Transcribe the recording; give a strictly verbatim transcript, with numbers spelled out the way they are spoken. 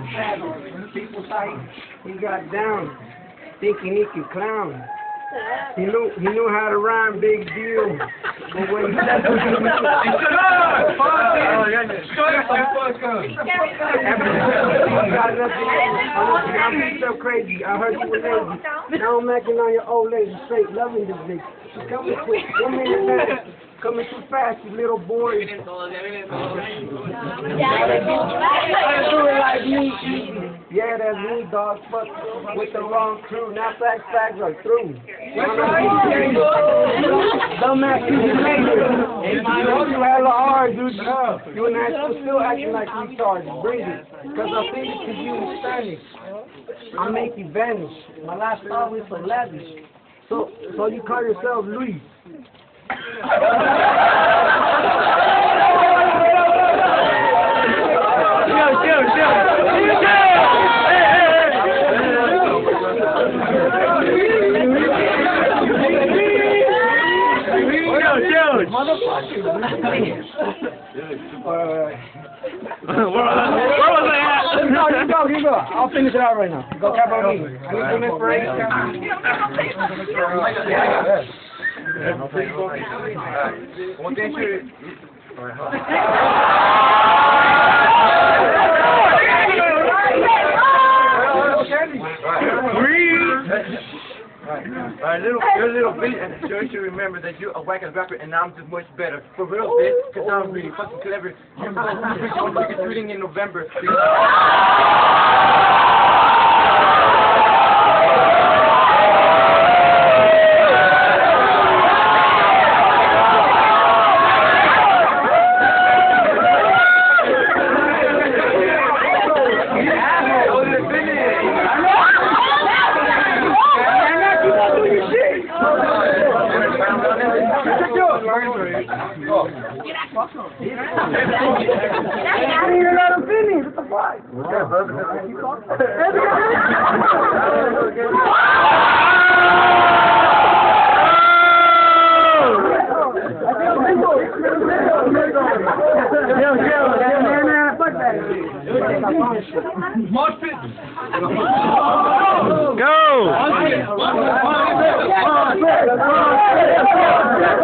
People say he got down, thinking he could clown. He knew he knew how to rhyme, big deal. But when he said he got nothing, I'm so crazy. I heard you were lazy. Now I'm acting on your old lady, straight loving this bitch. She's coming quick, one minute now. Coming too fast, you little boy. Gotta do it like me, easy. Yeah, that's me, dog. Fuck with the wrong crew. Now facts, facts are through. Dumbass, you later. You hella hard, dude. You and that still acting like retarded. Bring it. Cause I think it to you in Spanish. I make you vanish. My last song is so lavish. So, so you call yourself Luis. Chill, chill, chill. Motherfucker. Where was I at? No, you go, you go. I'll finish it out right now. Go cap on me. I need some inspiration. Yeah. One thing to Alright, little, you're a little bitch, and you should remember that you're a whack ass rapper, and I'm just much better. For real, bitch, because I'm really fucking clever. You're trick-or-treating in November. I need to let him finish. What the fuck? Yeah, brother. Go!